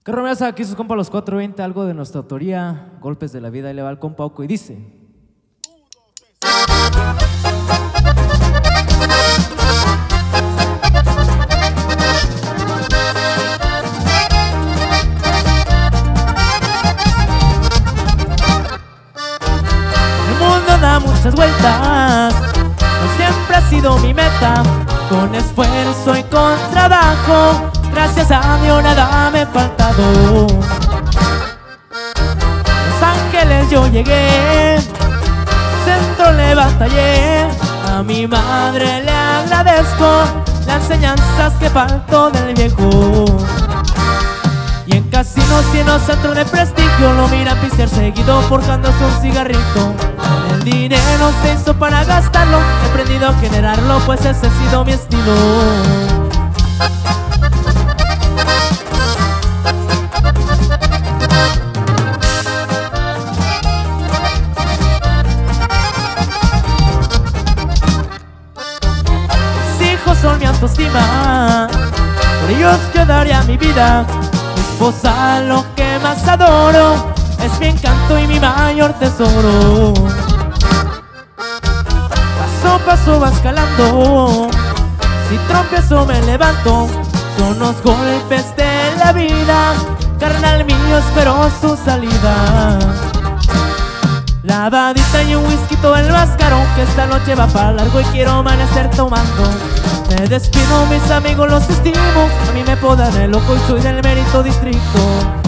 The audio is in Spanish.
¿Qué romeas aquí sus compas los 420? Algo de nuestra autoría, golpes de la vida, y le va al compa Oco y dice: el mundo da muchas vueltas, no siempre ha sido mi meta. Con esfuerzo y con trabajo, gracias a Dios nada me ha faltado. Los Ángeles yo llegué, centro le batallé. A mi madre le agradezco las enseñanzas que faltó del viejo. Y en casinos y en los centros de prestigio lo miran pistear seguido forjándose un cigarrito. El dinero se hizo para gastarlo, he aprendido a generarlo, pues ese ha sido mi estilo. Mis hijos son mi autoestima, por ellos yo daría mi vida. Mi esposa lo que más adoro, es mi encanto y mi mayor tesoro. Paso a paso va escalando, si tropiezo me levanto. Son los golpes de la vida, carnal mío espero su salida. Lavadita y un whisky todo el máscaro, que esta noche va para largo y quiero amanecer tomando. Me despido mis amigos, los estimo, a mí me podan el loco y soy del Mérito Distrito.